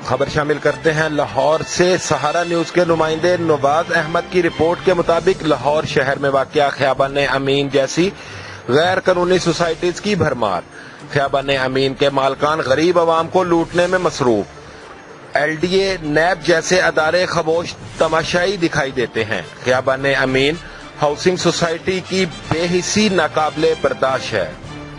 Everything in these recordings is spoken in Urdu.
خبر شامل کرتے ہیں لاہور سے۔ سہارا نیوز کے نمائندے نواز احمد کی رپورٹ کے مطابق لاہور شہر میں واقع خیابان امین جیسی غیر قانونی سوسائٹیز کی بھرمار۔ خیابان امین کے مالکان غریب عوام کو لوٹنے میں مصروف۔ LDA نیب جیسے ادارے خاموش تماشائی دکھائی دیتے ہیں۔ خیابان امین ہاؤسنگ سوسائٹی کی بے حسی ناقابل برداشت ہے۔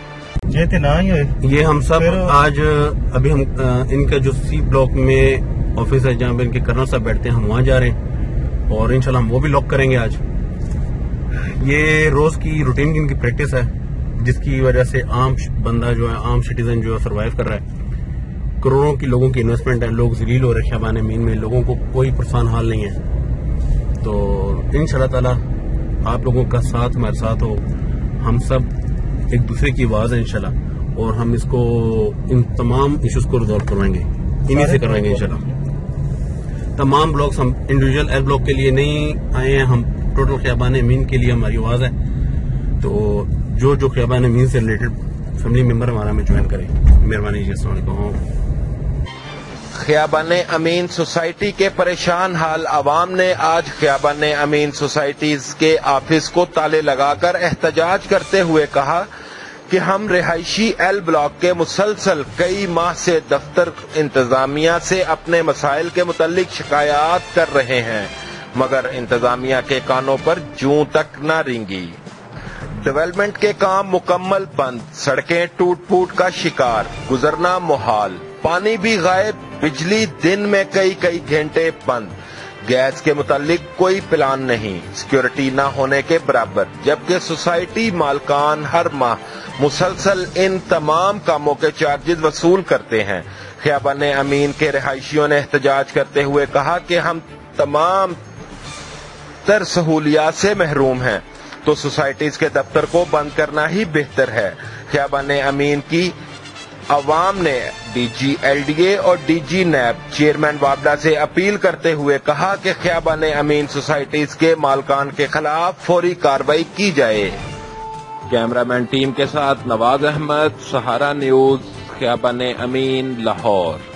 یہ ہم سب آج ابھی ہم ان کا جو C بلاک میں آفس ہے جہاں پہ ان کے کرنل صاحب بیٹھتے ہیں، ہم وہاں جا رہے ہیں اور انشاءاللہ ہم وہ بھی لاک کریں گے آج۔ یہ روز کی روٹین کی ان کی پریکٹس ہے جس کی وجہ سے عام بندہ جو ہے، عام سٹیزن جو ہے سروائیو کر رہا ہے۔ کروڑوں کی لوگوں کی انویسٹمنٹ ہے، لوگ ذلیل ہو رہے ہیں خیابان امین میں، لوگوں کو کوئی پرسان حال نہیں ہے۔ تو انشاءاللہ تعالی آپ لوگوں کا ساتھ ہمارے ساتھ ہو، ہم سب ایک دوسرے کی آواز ہے انشاءاللہ، اور ہم اس کو ان تمام ایشوز کو ریزالو کروائیں گے، انہی سے کروائیں گے انشاءاللہ۔ تمام بلاکس ہم انڈیویجول ایل بلاک کے لیے نہیں آئے ہیں، ہم ٹوٹل خیابان امین کے لیے ہماری آواز ہے۔ تو جو خیابان امین سے ریلیٹڈ فیملی ممبر ہمارا ہمیں جوائن کریں، مہربانی جی۔ السلام علیکم۔ خیابان امین سوسائٹی کے پریشان حال عوام نے آج خیابان امین سوسائٹیز کے آفس کو تالے لگا کر احتجاج کرتے ہوئے کہا کہ ہم رہائشی ایل بلاک کے مسلسل کئی ماہ سے دفتر انتظامیہ سے اپنے مسائل کے متعلق شکایات کر رہے ہیں، مگر انتظامیہ کے کانوں پر جوں تک نہ رینگی۔ ڈیولپمنٹ کے کام مکمل بند، سڑکیں ٹوٹ پھوٹ کا شکار، گزرنا محال، پانی بھی غائب، بجلی دن میں کئی گھنٹے بند، گیس کے متعلق کوئی پلان نہیں، سیکیورٹی نہ ہونے کے برابر، جبکہ سوسائٹی مالکان ہر ماہ مسلسل ان تمام کاموں کے چارجز وصول کرتے ہیں۔ خیابان امین کے رہائشیوں نے احتجاج کرتے ہوئے کہا کہ ہم تمام تر سہولیات سے محروم ہیں، تو سوسائٹیز کے دفتر کو بند کرنا ہی بہتر ہے۔ خیابان امین کی عوام نے DG LDA اور DG نیب چیئرمین وابڈا سے اپیل کرتے ہوئے کہا کہ خیابان امین سوسائٹیز کے مالکان کے خلاف فوری کارروائی کی جائے۔ کیمرامین ٹیم کے ساتھ نواز احمد، سہارا نیوز، خیابان امین، لاہور۔